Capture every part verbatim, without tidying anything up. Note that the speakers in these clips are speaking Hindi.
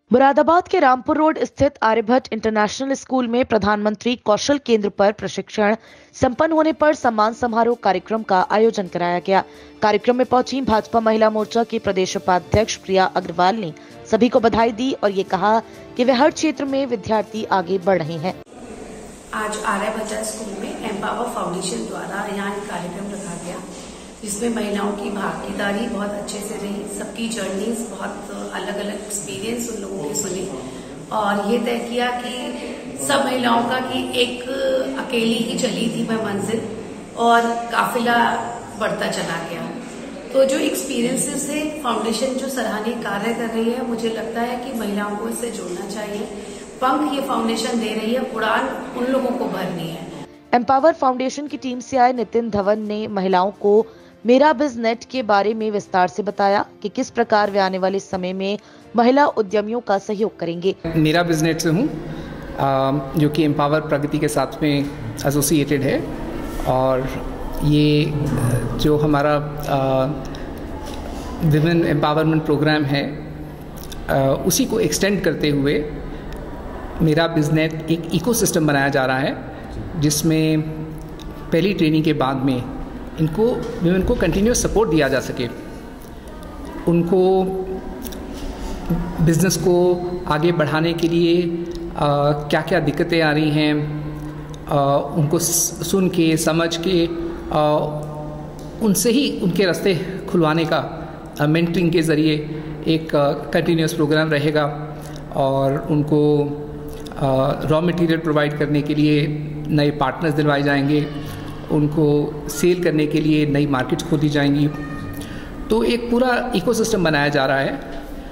मुरादाबाद के रामपुर रोड स्थित आर्यभट्ट इंटरनेशनल स्कूल में प्रधानमंत्री कौशल केंद्र पर प्रशिक्षण संपन्न होने पर सम्मान समारोह कार्यक्रम का आयोजन कराया गया। कार्यक्रम में पहुंची भाजपा महिला मोर्चा की प्रदेश उपाध्यक्ष प्रिया अग्रवाल ने सभी को बधाई दी और ये कहा कि वे हर क्षेत्र में विद्यार्थी आगे बढ़ रहे हैं। आज आर्यभट्ट स्कूल में एम्पावर फाउंडेशन द्वारा यहाँ एक कार्यक्रम रखा गया, जिसमें महिलाओं की भागीदारी बहुत अच्छे से रही। सबकी जर्नीज बहुत अलग अलग एक्सपीरियंस उन लोगों के सुने और ये तय किया कि सब महिलाओं का कि एक अकेली ही चली थी मैं मंजिल और काफिला बढ़ता चला गया। तो जो एक्सपीरियंसेस है, फाउंडेशन जो सराहनीय कार्य कर रही है, मुझे लगता है कि महिलाओं को इससे जोड़ना चाहिए। पंख ये फाउंडेशन दे रही है, उड़ान उन लोगों को भरनी है। एम्पावर फाउंडेशन की टीम से आए नितिन धवन ने महिलाओं को मेरा बिजनेट के बारे में विस्तार से बताया कि किस प्रकार वे आने वाले समय में महिला उद्यमियों का सहयोग करेंगे। मेरा बिजनेट से हूँ, जो कि एम्पावर प्रगति के साथ में एसोसिएटेड है और ये जो हमारा विमेन एम्पावरमेंट प्रोग्राम है, आ, उसी को एक्सटेंड करते हुए मेरा बिजनेट एक इकोसिस्टम बनाया जा रहा है, जिसमें पहली ट्रेनिंग के बाद में इनको विमेन को कंटिन्यूस सपोर्ट दिया जा सके, उनको बिज़नेस को आगे बढ़ाने के लिए आ, क्या क्या दिक्कतें आ रही हैं, आ, उनको सुन के समझ के आ, उनसे ही उनके रास्ते खुलवाने का मेंटरिंग के ज़रिए एक कंटिन्यूस प्रोग्राम रहेगा और उनको रॉ मटेरियल प्रोवाइड करने के लिए नए पार्टनर्स दिलवाए जाएंगे, उनको सेल करने के लिए नई मार्केट्स खोली जाएंगी। तो एक पूरा इकोसिस्टम बनाया जा रहा है,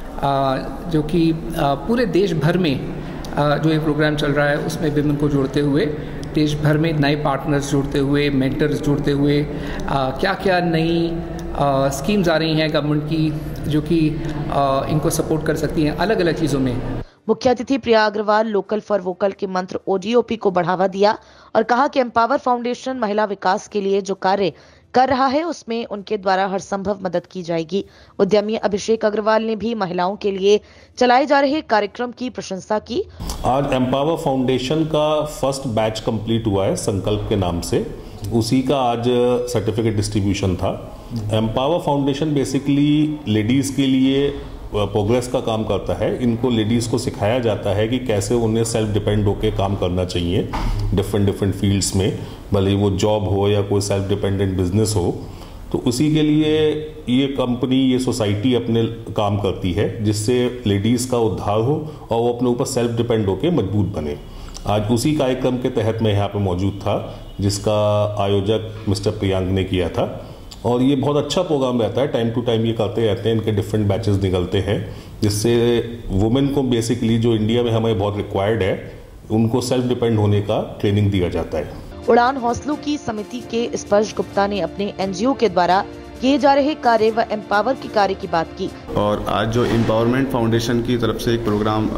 आ, जो कि आ, पूरे देश भर में आ, जो ये प्रोग्राम चल रहा है उसमें विमेन को जोड़ते हुए, देश भर में नए पार्टनर्स जोड़ते हुए, मेंटर्स जोड़ते हुए, आ, क्या क्या नई स्कीम्स आ रही हैं गवर्नमेंट की, जो कि आ, इनको सपोर्ट कर सकती हैं अलग अलग चीज़ों में। मुख्य अतिथि Priya Agarwal local for vocal के मंत्र ओडीओपी को बढ़ावा दिया और कहा कि एम्पावर फाउंडेशन महिला विकास के लिए जो कार्य कर रहा है उसमें उनके द्वारा हर संभव मदद की जाएगी। उद्यमी अभिषेक अग्रवाल ने भी महिलाओं के लिए चलाए जा रहे कार्यक्रम की प्रशंसा की। आज एम्पावर फाउंडेशन का फर्स्ट बैच कंप्लीट हुआ है संकल्प के नाम से, उसी का आज सर्टिफिकेट डिस्ट्रीब्यूशन था। एम्पावर फाउंडेशन बेसिकली लेडीज के लिए प्रोग्रेस का काम करता है। इनको लेडीज़ को सिखाया जाता है कि कैसे उन्हें सेल्फ डिपेंड होकर काम करना चाहिए डिफरेंट डिफरेंट फील्ड्स में, भले वो जॉब हो या कोई सेल्फ डिपेंडेंट बिजनेस हो। तो उसी के लिए ये कंपनी, ये सोसाइटी अपने काम करती है, जिससे लेडीज़ का उद्धार हो और वो अपने ऊपर सेल्फ डिपेंड होकर मजबूत बने। आज उसी कार्यक्रम के तहत मैं यहाँ पर मौजूद था, जिसका आयोजक मिस्टर प्रियांक ने किया था और ये बहुत अच्छा प्रोग्राम रहता है। टाइम टू टाइम ये करते रहते हैं, इनके डिफरेंट बैचेस निकलते हैं, जिससे वुमेन को बेसिकली जो इंडिया में हमें बहुत रिक्वायर्ड है, उनको सेल्फ डिपेंड होने का ट्रेनिंग दिया जाता है। उड़ान हौसलों की समिति के स्पर्श गुप्ता ने अपने एनजीओ के द्वारा किए जा रहे कार्य व एम्पावर के कार्य की बात की। और आज जो एम्पावरमेंट फाउंडेशन की तरफ से एक प्रोग्राम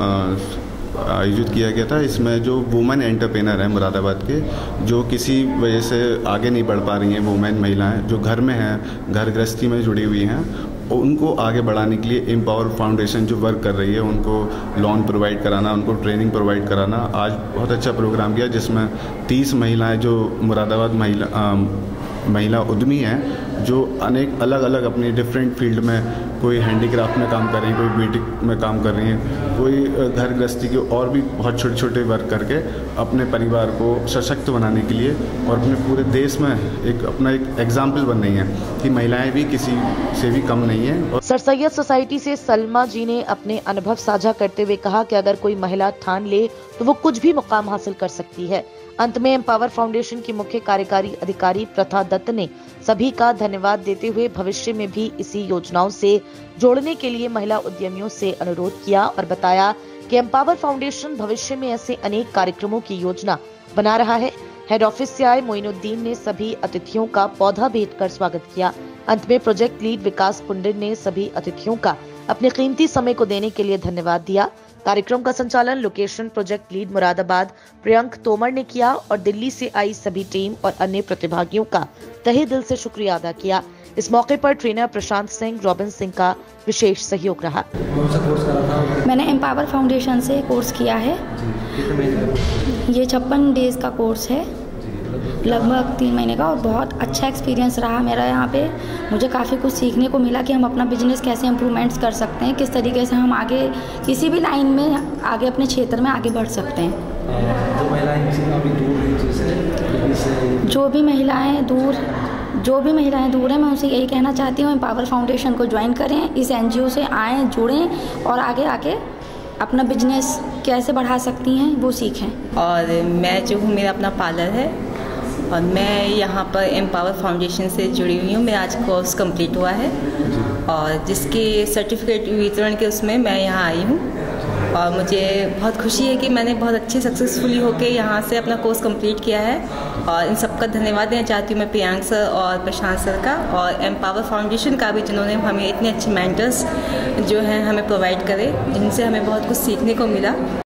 आयोजित किया गया था, इसमें जो वुमेन एंटरप्रेनर हैं मुरादाबाद के, जो किसी वजह से आगे नहीं बढ़ पा रही हैं, वुमेन महिलाएं जो घर में हैं, घर गृहस्थी में जुड़ी हुई हैं, उनको आगे बढ़ाने के लिए एम्पावर फाउंडेशन जो वर्क कर रही है, उनको लोन प्रोवाइड कराना, उनको ट्रेनिंग प्रोवाइड कराना। आज बहुत अच्छा प्रोग्राम किया, जिसमें तीस महिलाएं जो मुरादाबाद महिला आ, महिला उद्यमी हैं, जो अनेक अलग अलग अपनी डिफरेंट फील्ड में, कोई हैंडीक्राफ्ट में काम कर रही हैं, कोई ब्यूटी में काम कर रही हैं, कोई घर गृहस्थी के और भी बहुत छोटे छोटे वर्क करके अपने परिवार को सशक्त बनाने के लिए और अपने पूरे देश में एक अपना एक एग्जाम्पल बन रही हैं कि महिलाएं भी किसी से भी कम नहीं है। सर सैयद सोसाइटी से सलमा जी ने अपने अनुभव साझा करते हुए कहा कि अगर कोई महिला ठान ले तो वो कुछ भी मुकाम हासिल कर सकती है। अंत में एम्पावर फाउंडेशन की मुख्य कार्यकारी अधिकारी प्रथा दत्त ने सभी का धन्यवाद देते हुए भविष्य में भी इसी योजनाओं से जोड़ने के लिए महिला उद्यमियों से अनुरोध किया और बताया कि एम्पावर फाउंडेशन भविष्य में ऐसे अनेक कार्यक्रमों की योजना बना रहा है। हेड ऑफिस से आए मोइनुद्दीन ने सभी अतिथियों का पौधा भेंट कर स्वागत किया। अंत में प्रोजेक्ट लीड विकास पुंडिर ने सभी अतिथियों का अपने कीमती समय को देने के लिए धन्यवाद दिया। कार्यक्रम का संचालन location project lead Moradabad Priyank Tomar ने किया और दिल्ली से आई सभी टीम और अन्य प्रतिभागियों का तहे दिल से शुक्रिया अदा किया। इस मौके पर ट्रेनर प्रशांत सिंह रॉबिन सिंह का विशेष सहयोग रहा। मैंने एम्पावर फाउंडेशन से कोर्स किया है। ये छप्पन डेज़ का कोर्स है, लगभग तीन महीने का, और बहुत अच्छा एक्सपीरियंस रहा मेरा यहाँ पे। मुझे काफ़ी कुछ सीखने को मिला कि हम अपना बिजनेस कैसे इम्प्रूवमेंट्स कर सकते हैं, किस तरीके से हम आगे किसी भी लाइन में आगे अपने क्षेत्र में आगे बढ़ सकते हैं। जो महिलाएं अभी दूर हैं, जैसे जो भी महिलाएं दूर जो भी महिलाएं दूर हैं, मैं उनसे यही कहना चाहती हूँ, एम्पावर फाउंडेशन को ज्वाइन करें, इस एनजीओ से आएँ, जुड़ें और आगे आके अपना बिजनेस कैसे बढ़ा सकती हैं वो सीखें। और मैं जो हूँ, मेरा अपना पार्लर है और मैं यहाँ पर एम्पावर फाउंडेशन से जुड़ी हुई हूँ। मेरा आज कोर्स कंप्लीट हुआ है और जिसके सर्टिफिकेट वितरण के उसमें मैं यहाँ आई हूँ और मुझे बहुत खुशी है कि मैंने बहुत अच्छे सक्सेसफुली होकर यहाँ से अपना कोर्स कंप्लीट किया है। और इन सबका धन्यवाद देना चाहती हूँ मैं प्रियांक सर और प्रशांत सर का, और एम्पावर फाउंडेशन का भी, जिन्होंने हमें इतने अच्छे मेंटर्स जो हैं हमें प्रोवाइड करे, जिनसे हमें बहुत कुछ सीखने को मिला।